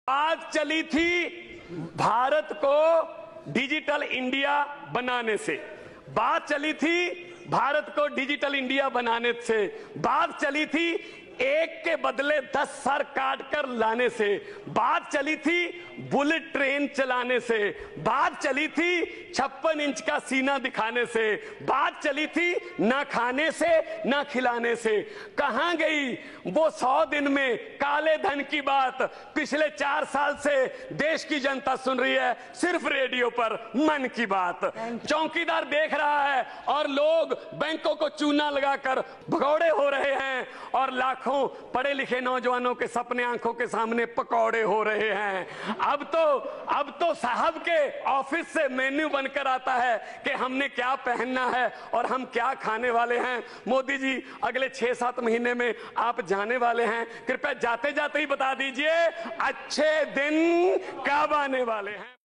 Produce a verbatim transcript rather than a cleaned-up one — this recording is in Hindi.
बात चली थी भारत को डिजिटल इंडिया बनाने से, बात चली थी भारत को डिजिटल इंडिया बनाने से, बात चली थी एक के बदले दस सर काट कर लाने से, बात चली थी बुलेट ट्रेन चलाने से, बात चली थी छप्पन इंच का सीना दिखाने से, बात चली थी ना खाने से ना खिलाने से। कहां गई वो सौ दिन में काले धन की बात? पिछले चार साल से देश की जनता सुन रही है सिर्फ रेडियो पर मन की बात। चौकीदार देख रहा है और लोग बैंकों को चूना लगाकर भगौड़े हो रहे हैं और लाखों पढ़े लिखे नौजवानों के सपने आंखों के सामने पकौड़े हो रहे हैं। अब तो अब तो साहब के ऑफिस से मेन्यू बनकर आता है कि हमने क्या पहनना है और हम क्या खाने वाले हैं। मोदी जी अगले छह सात महीने में आप जाने वाले हैं, कृपया जाते जाते ही बता दीजिए अच्छे दिन कब आने वाले हैं।